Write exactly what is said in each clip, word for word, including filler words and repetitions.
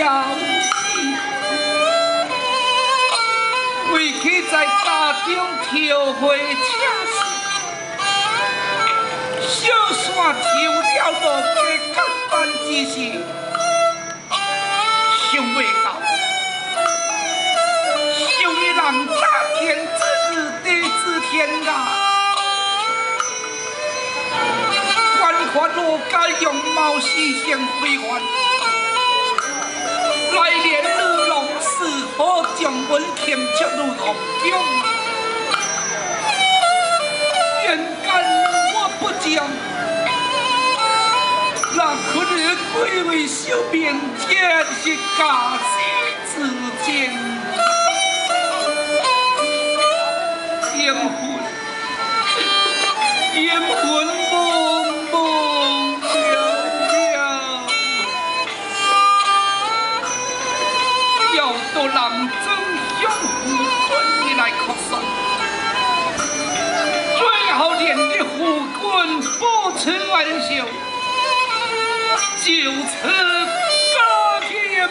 了戏，为去在家中跳回车时，小线跳了落个简单之事，想袂到，想伊人大天之日地之天啊！ 我若该用貌事先归还，来年女郎是否将阮牵出入皇宫？愿干我不将，那可能归为小面前是假戏之奸，阴魂，阴魂梦梦了了，要到人真相夫君你来哭诉，最后连你夫君不辞玩笑，就此隔天。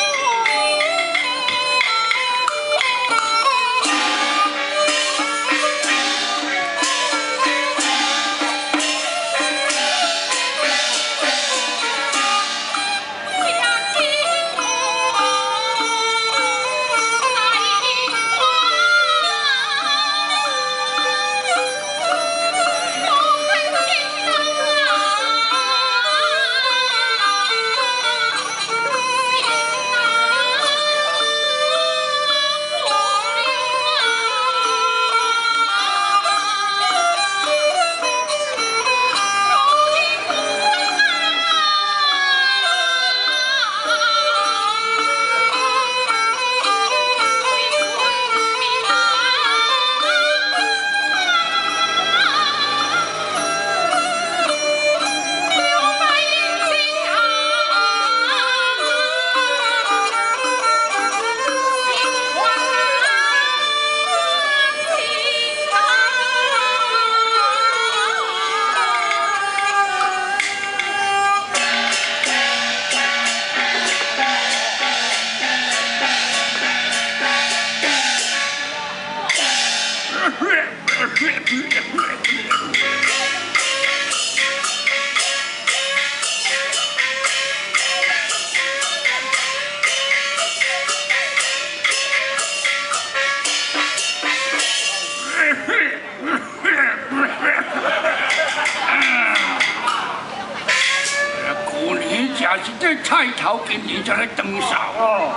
菜头今年就来登扫哦，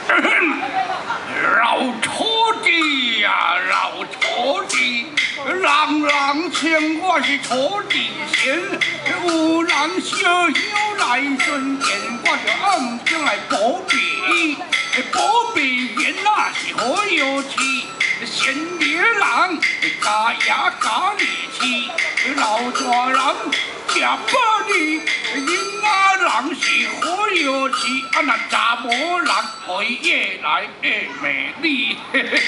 老土地呀，老土地，人人称我是土地神，有人小小来顺见，我就暗中来保庇，保庇人那是好有气。 贤爷人家呀家里气，老大人吃饱哩，囡仔人是好有气，啊那查某人会越来越美丽。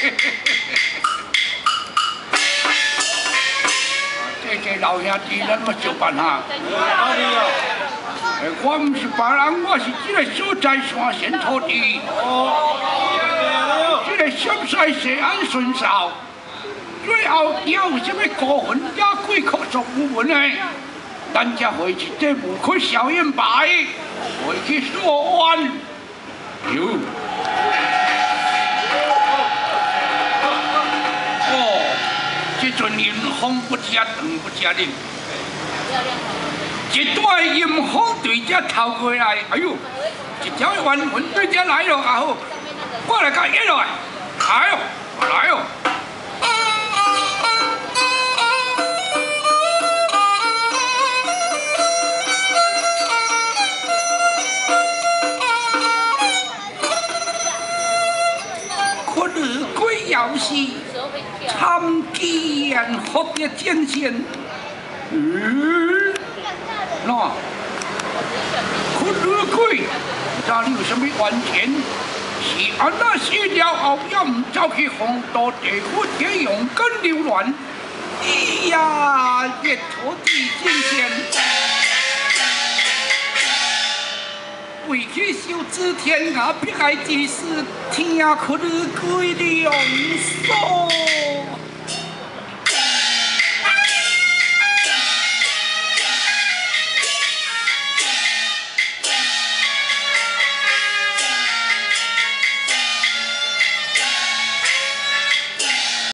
这这老兄弟，咱要相办哈。我唔是别人，我是这个所在山神土地。哦。 这个陕西西安顺少，最后有什么高分也贵可作无闻呢？咱才回去这无可小宴摆，回去说完。哟。哦，这阵阴风不吃，长不吃哩。一段阴风对这透过来，哎呦，一条冤魂对这来了，啊好。 我来甲一落来，来哦，来哦！可是鬼要是参见福的见线，嗯，喏，可是鬼，哪里有什么完全？ 是安那死了后，也唔走去皇都地府这用根流乱，哎呀，越土地进贤， 为去修治天涯，必害之事，听可归良所。